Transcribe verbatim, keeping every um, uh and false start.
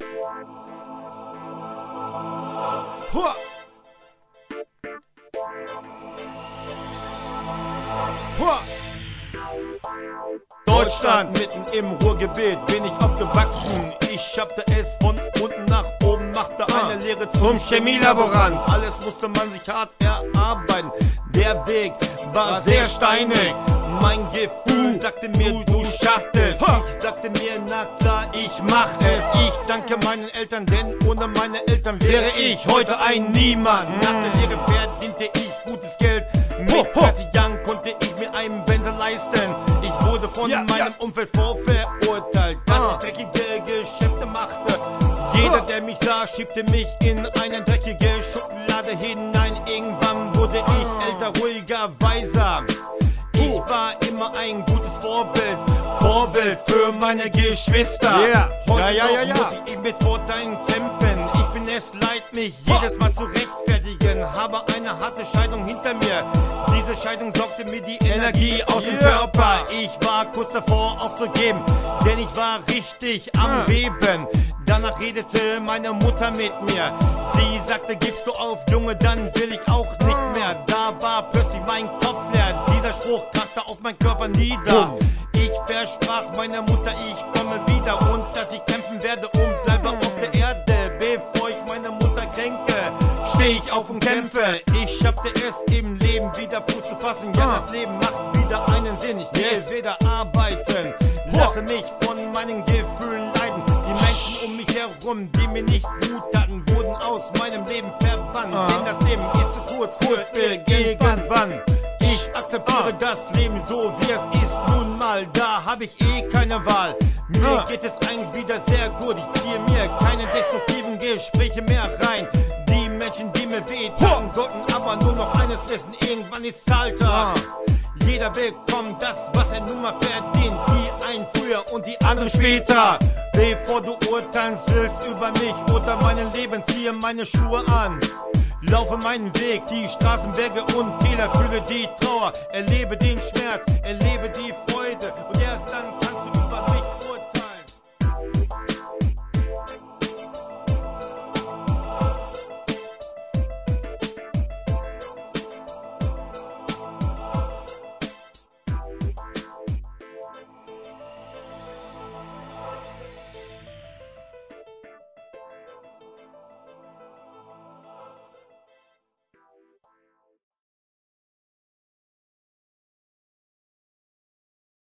Hua! Hua! Deutschland, mitten im Ruhrgebiet bin ich aufgewachsen. Ich schaffte es von unten nach oben, machte eine Lehre zum Chemielaborant. Alles musste man sich hart erarbeiten. Der Weg war sehr steinig. Mein Gefühl sagte mir, du schaffst es. Ich sagte mir, na klar, ich mach es. Ich danke meinen Eltern, denn ohne meine Eltern wäre ich heute ein Niemand. Nach der Lehre verdiente ich gutes Geld. Mit dreißig Jahren konnte ich mir einen Benzer leisten. Ich wurde von ja, meinem ja. Umfeld vorverurteilt, dass ah. ich dreckige Geschäfte machte. Jeder, der mich sah, schiebte mich in eine dreckige Schublade hinein. Irgendwann wurde ich älter, ruhiger, weiser. Ich war immer ein gutes Vorbild, Vorbild für meine Geschwister. Yeah. Heute ja, ja, ja, ja. muss ich mit Vorteilen kämpfen. Ich bin es leid, mich jedes Mal zu rechtfertigen. Habe eine harte Scheidung hinter mir. Diese Scheidung sorgte mir die Energie aus dem yeah. Körper. Ich war kurz davor aufzugeben, denn ich war richtig am Beben. Danach redete meine Mutter mit mir. Sie sagte, gibst du auf, Junge, dann will ich auch nicht mehr. Da war plötzlich mein Kopf leer. Dieser Spruch krachte auf meinen Körper nieder. Ich versprach meiner Mutter, ich komme wieder und dass ich kämpfen werde und bleibe auf der Erde. Bevor ich meine Mutter kränke, steh ich auf und kämpfe. Ich schaffte es im Leben wieder Fuß zu fassen. Ja, das Leben macht wieder einen Sinn. Ich gehe wieder arbeiten, lasse mich von meinen Gefühlen leiden. Die Menschen um mich herum, die mir nicht gut taten, wurden aus meinem Leben verbannt. Ah. Denn das Leben ist zu kurz für irgendwann. Ich akzeptiere ah. das Leben so, wie es ist nun mal. Da habe ich eh keine Wahl. Mir ah. geht es eigentlich wieder sehr gut. Ich ziehe mir keine destruktiven Gespräche mehr rein. Die Menschen, die mir wehtun, sollten aber nur noch eines wissen: irgendwann ist Alltag. Ah. Jeder bekommt das, was er nun mal verdient. Die einen früher und die anderen später. Bevor du urteilen willst über mich oder mein Leben, ziehe meine Schuhe an. Laufe meinen Weg, die Straßen, Berge und Täler, fühle die Trauer, erlebe den Schmerz, erlebe die Freude und erst dann